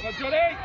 Johnny!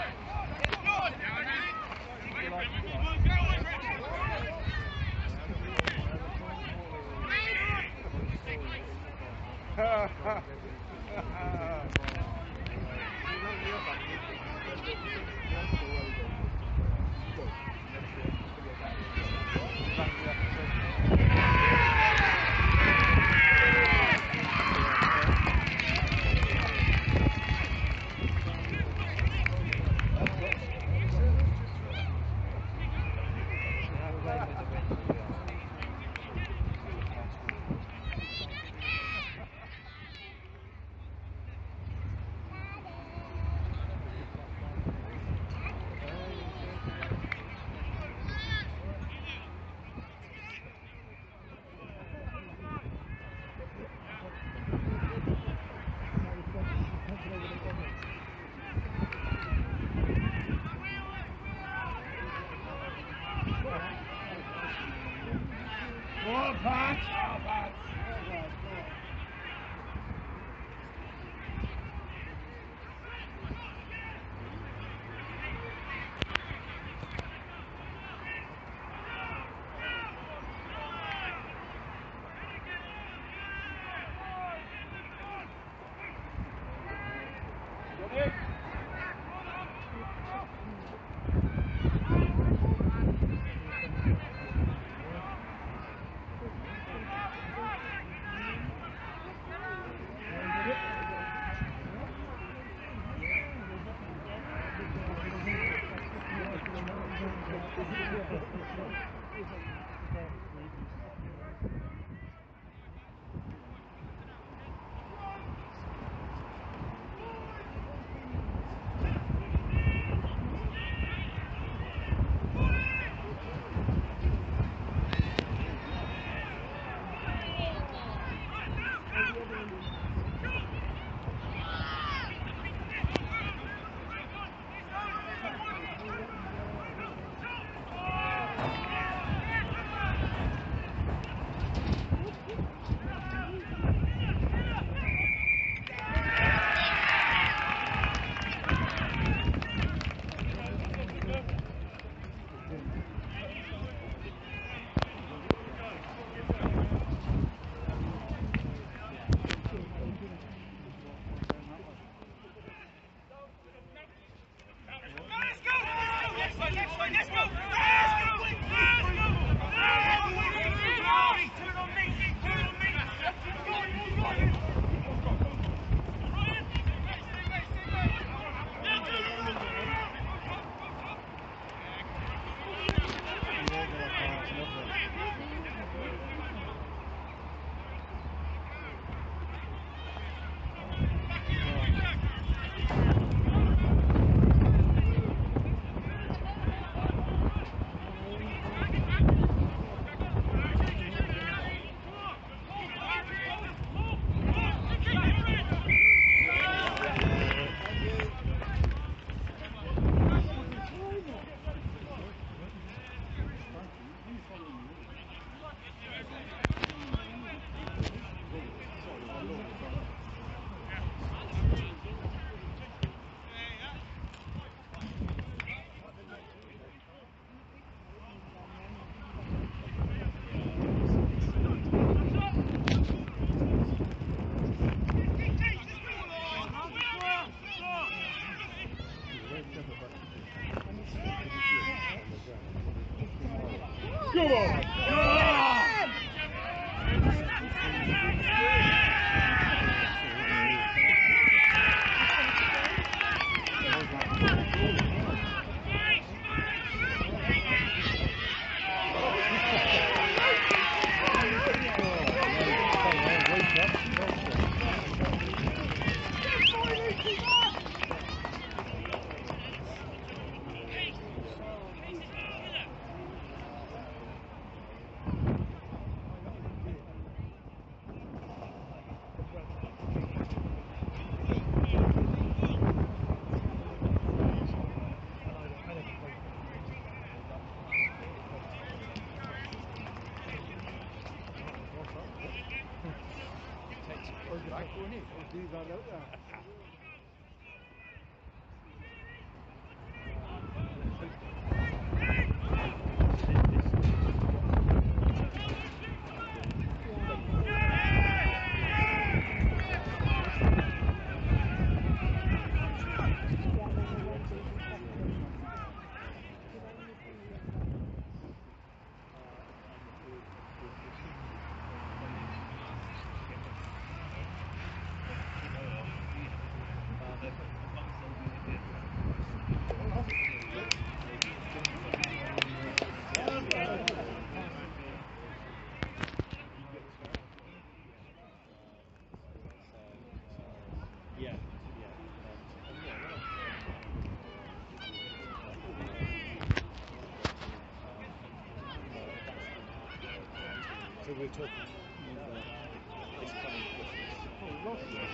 So we're talking this coming Christmas.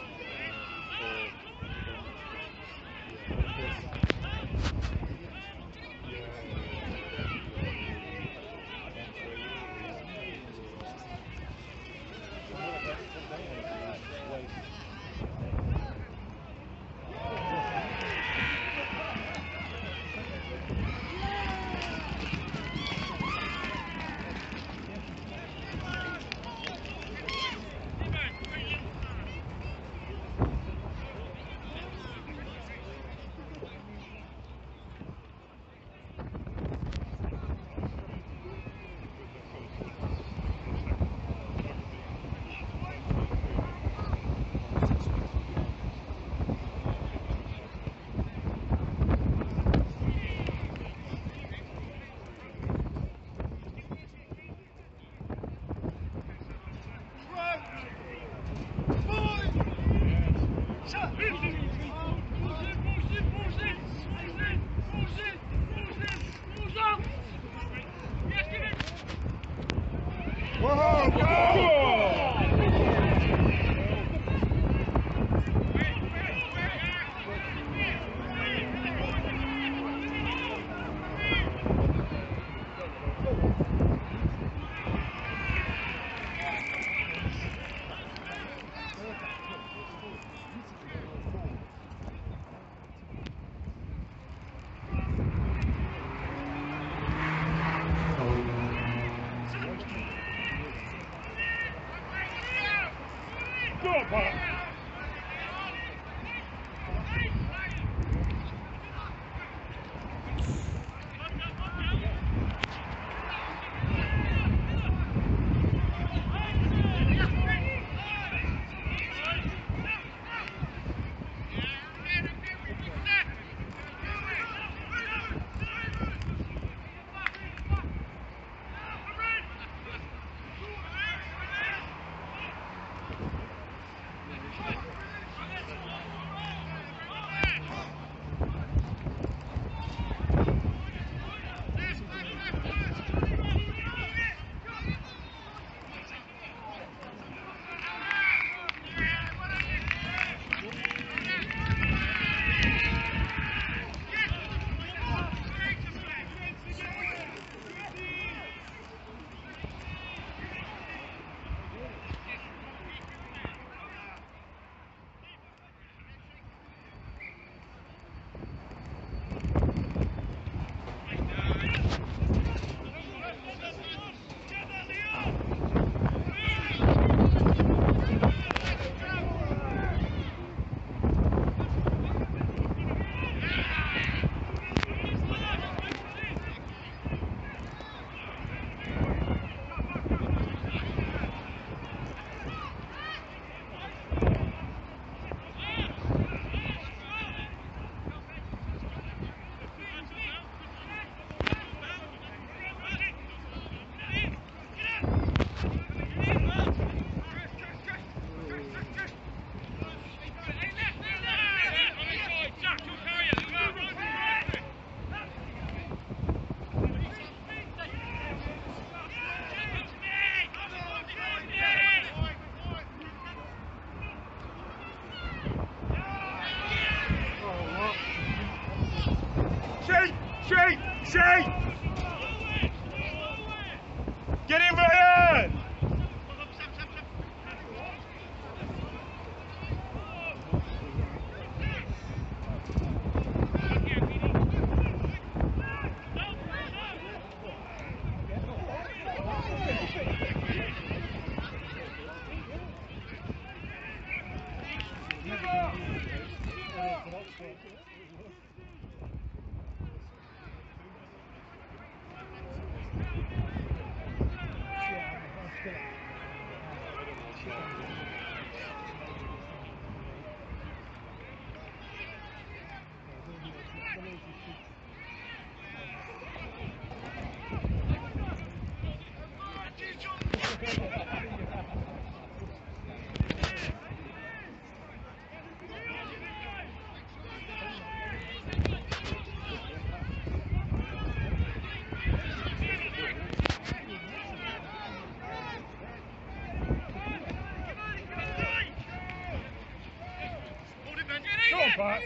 Get in, Ryan! on, Pat.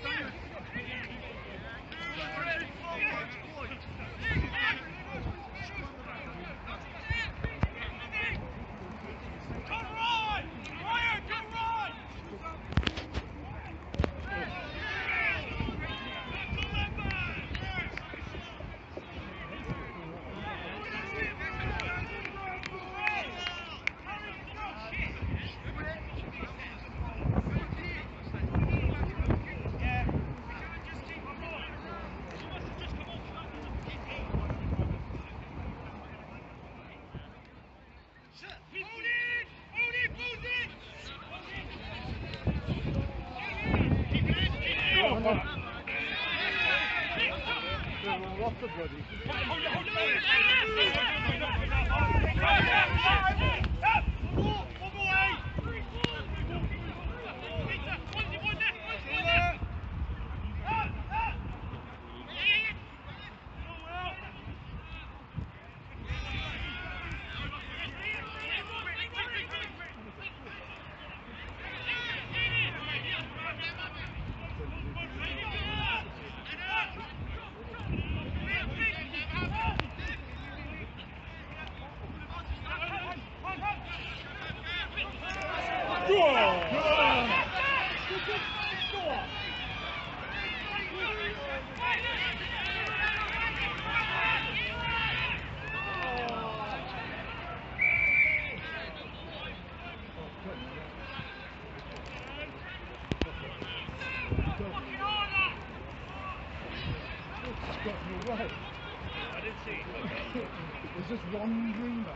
There's just one dreamer.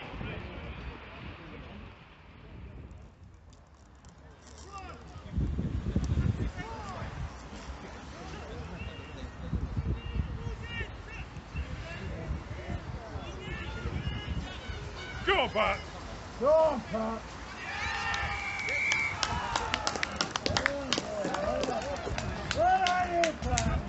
Go on, Pat. Go on, Pat. Where are you, Pat?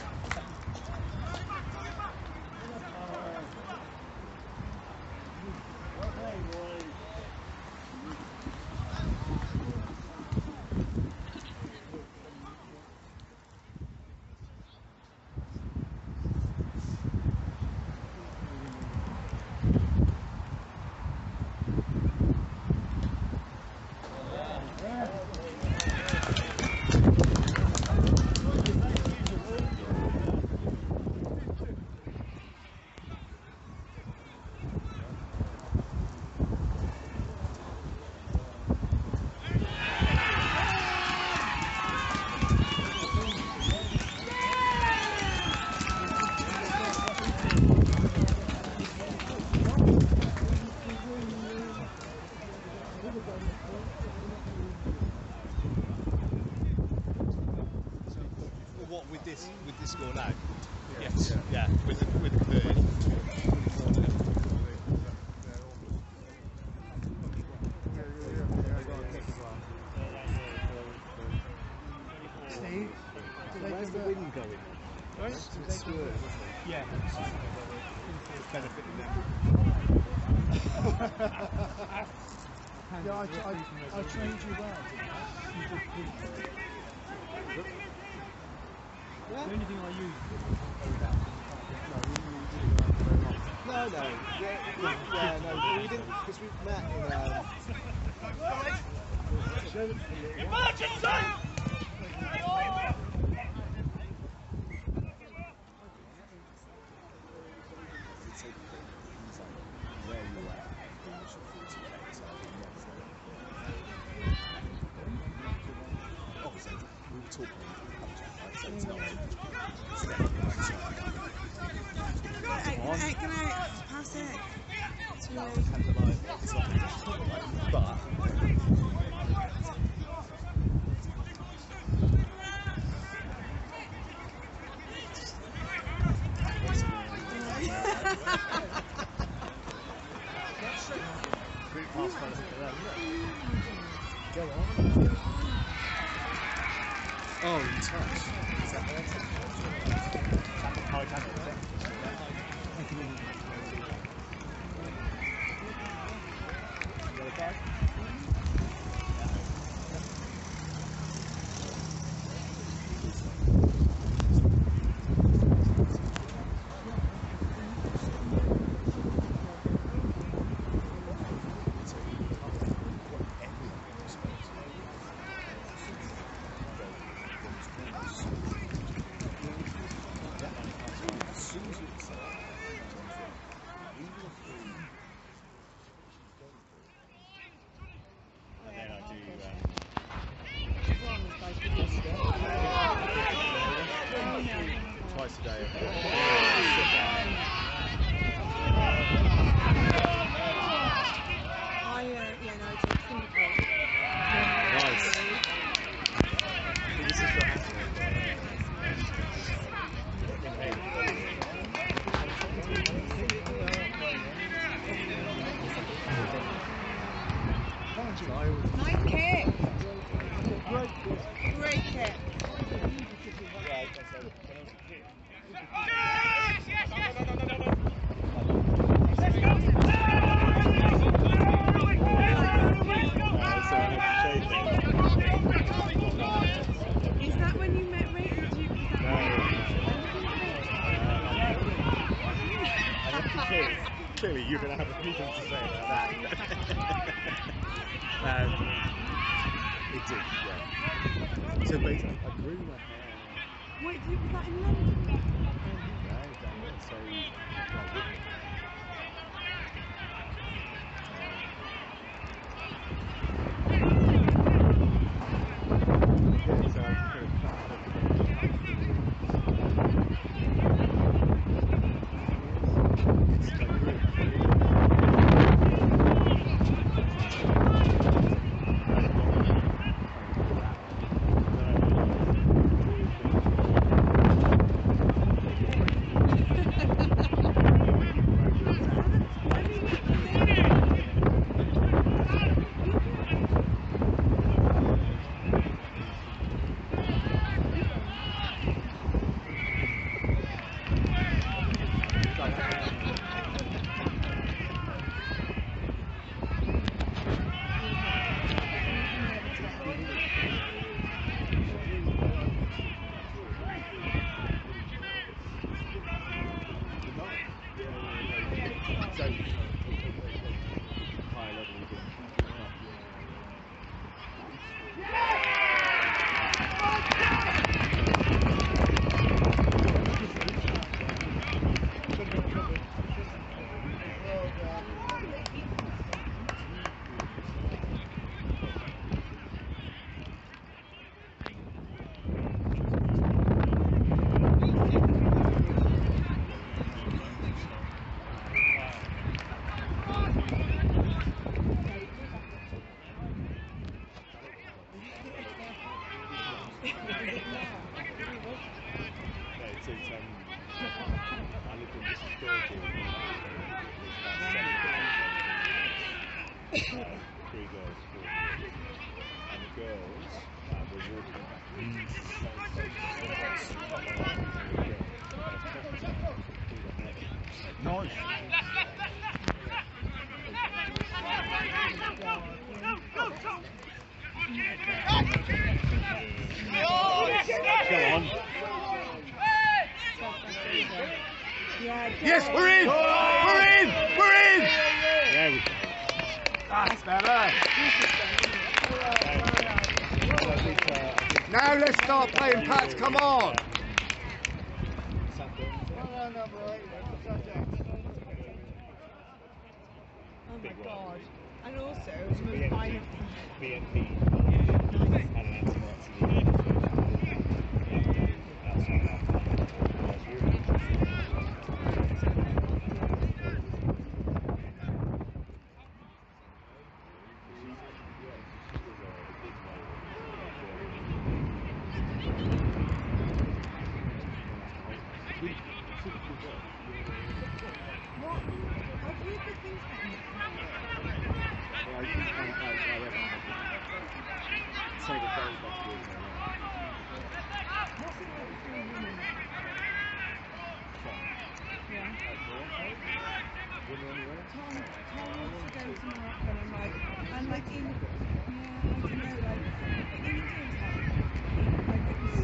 With this score now? Yes. Yeah. With the converted. Steve, where's the wind going? Right? It's swerve, isn't it? Yeah. It's benefiting them. Yeah, I trained you well. The only thing I use No. Yeah, no, we didn't, because we met in Emergency! where you were at the initial 40k, so obviously we were talking right, so it's not it's Can I pass it? but go on. Oh, you touch. Is that there? You got a card? Nice kick. Great kick. Is that when you met Ray? Clearly, you're going to have opinions to say about that. It did, yeah. So basically, I grew my hair. Wait, was that in London? Nice. Go on. Yes, we're in! We're in! We're in! There we go. That's better. Now let's start playing Pats, come on! Oh my god. And also, it was the most violent. BNP. What? Have you good things happening? What's it like for a woman? Yeah. Tom wants to go to Morocco and I'm like in, yeah, I don't know, like, in Indian time, like it was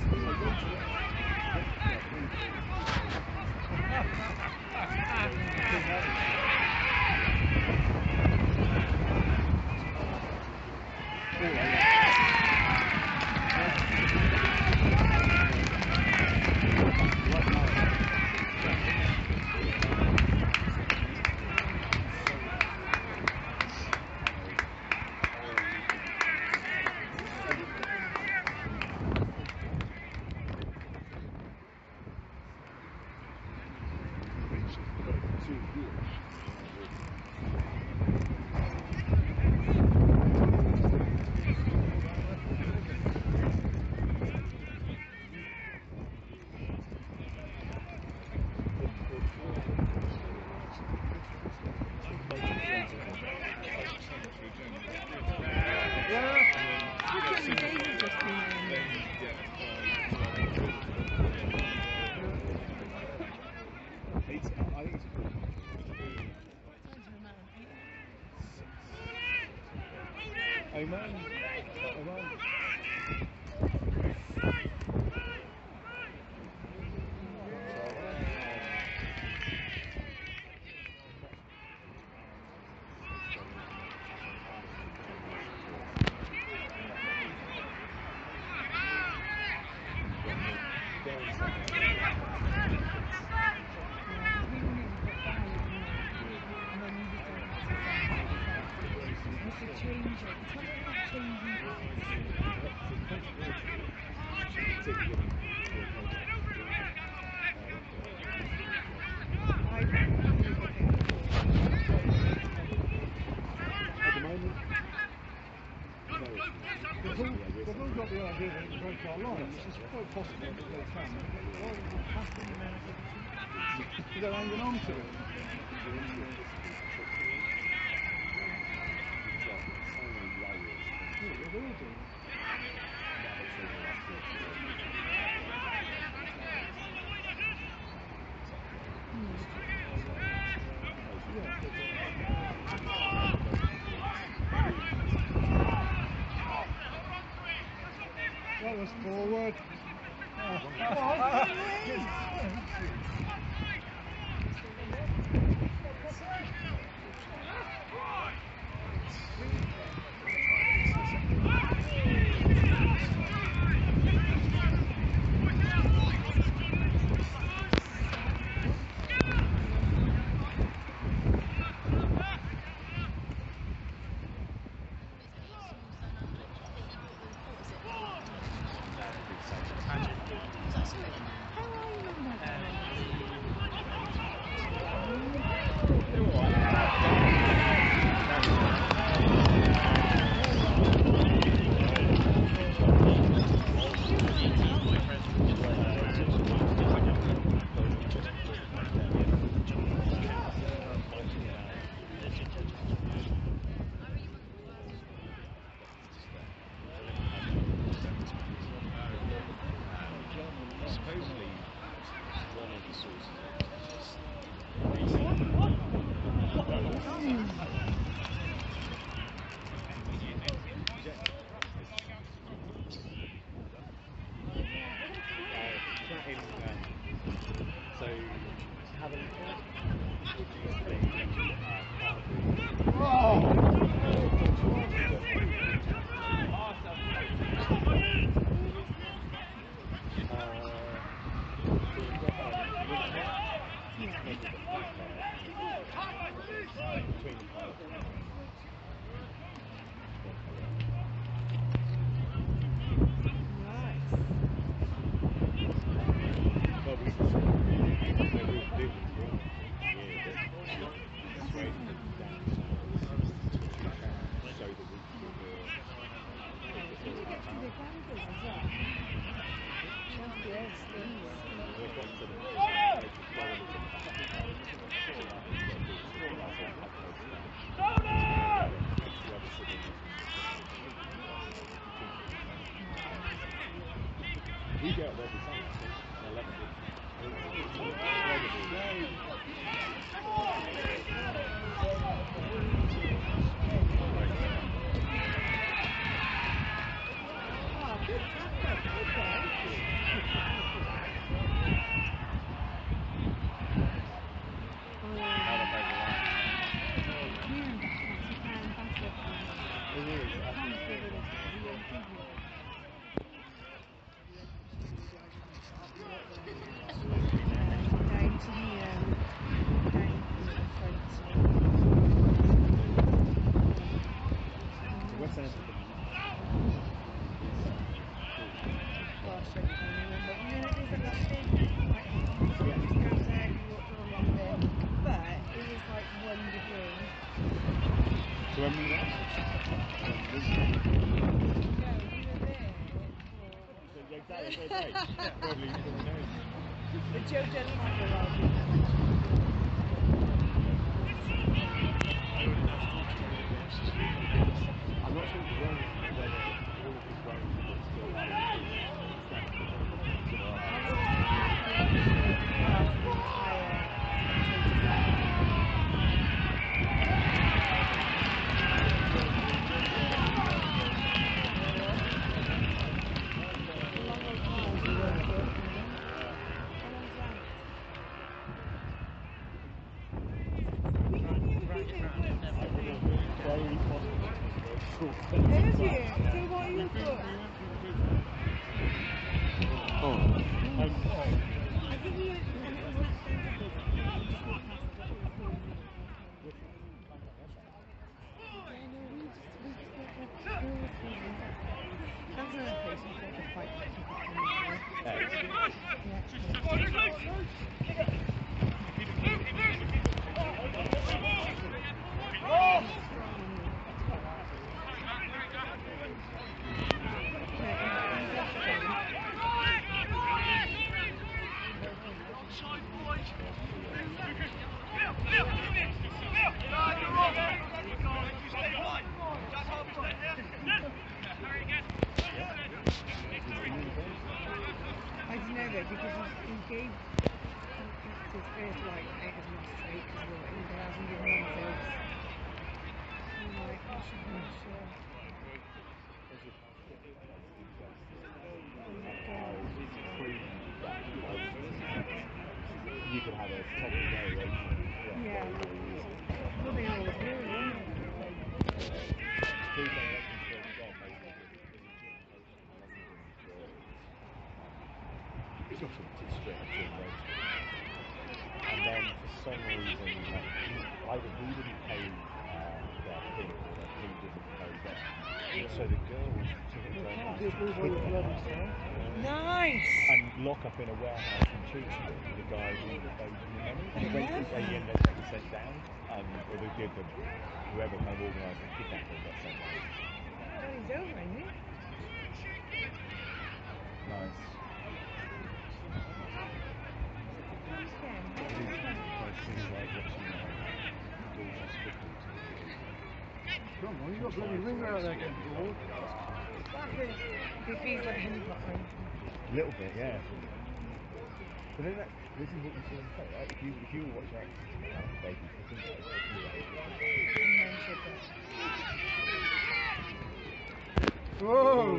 They've all got the idea that it breaks our line, which is quite possible that they can. Why would they have to? Because they're hanging on to it. Yeah, they're all doing it. That was forward. But Joe doesn't like the rugby. I'm not sure whether all of his growing is still I don't know though, because he gave his first like egg of last week because we were in the house and giving him eggs. I'm like, I should make sure. You could have a top variation. Yeah. Well, they always do, wouldn't It's not something straight up to the and then for some reason, either we didn't pay their pin or their pin didn't pay them. So the girls took it Nice! and lock up in a warehouse in Chiltern with the guy who owed them the money. And they ended up getting sent down, or they did them, whoever kind of organised the kidnapping got sent down. Oh, he's over, isn't he? Nice. Come on, you got bloody ringer out there getting bored. It feels like him behind. A little bit, yeah. But then this is what you see in play, right? If you were watching that baby, I think it's Whoa!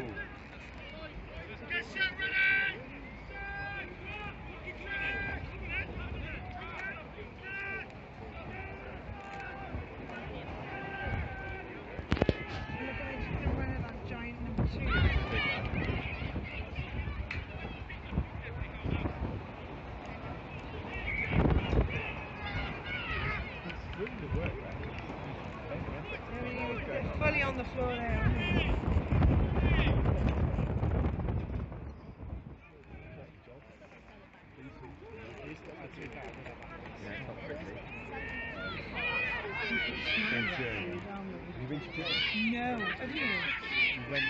Fully on the floor there. No, have you? We went,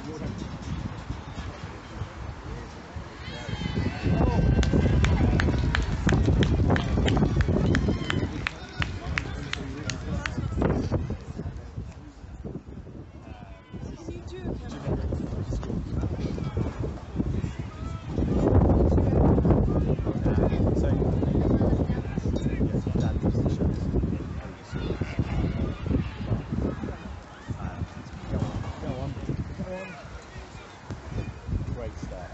Great start.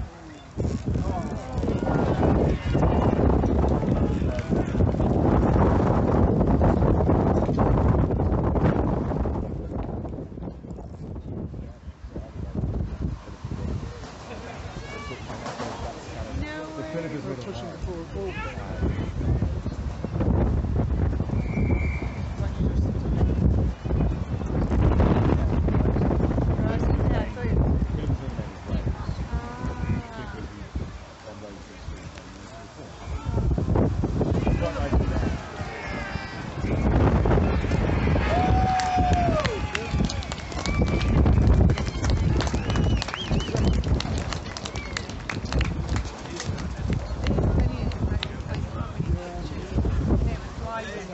The Philippines were pushing before a ball.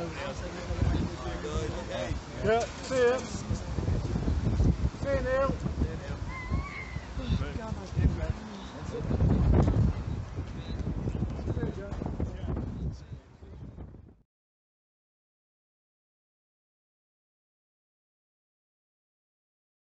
Yeah, see ya. See you, Neil.